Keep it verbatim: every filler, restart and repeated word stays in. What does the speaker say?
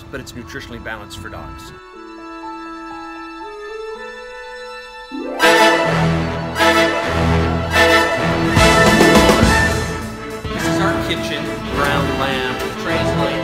but it's nutritionally balanced for dogs. This is our kitchen, ground lamb, the trays laying